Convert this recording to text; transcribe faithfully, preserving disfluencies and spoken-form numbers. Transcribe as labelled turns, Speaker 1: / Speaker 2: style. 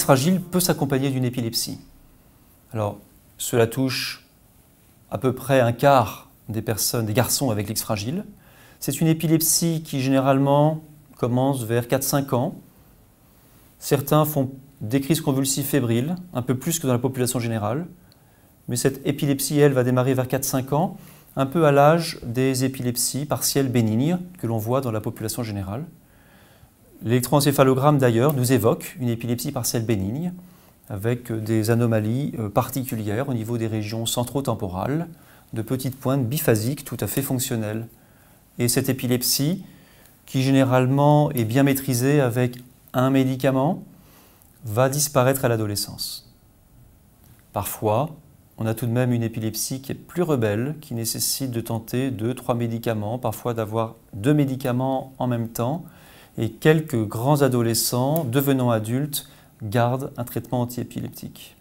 Speaker 1: fragile peut s'accompagner d'une épilepsie. Alors, cela touche à peu près un quart des personnes, des garçons avec l'X fragile. C'est une épilepsie qui généralement commence vers quatre à cinq ans. Certains font des crises convulsives fébriles, un peu plus que dans la population générale. Mais cette épilepsie, elle, va démarrer vers quatre à cinq ans, un peu à l'âge des épilepsies partielles bénignes que l'on voit dans la population générale. L'électroencéphalogramme, d'ailleurs, nous évoque une épilepsie partielle bénigne avec des anomalies particulières au niveau des régions centro-temporales, de petites pointes biphasiques tout à fait fonctionnelles. Et cette épilepsie, qui généralement est bien maîtrisée avec un médicament, va disparaître à l'adolescence. Parfois, on a tout de même une épilepsie qui est plus rebelle, qui nécessite de tenter deux, trois médicaments, parfois d'avoir deux médicaments en même temps, et quelques grands adolescents devenant adultes gardent un traitement antiépileptique.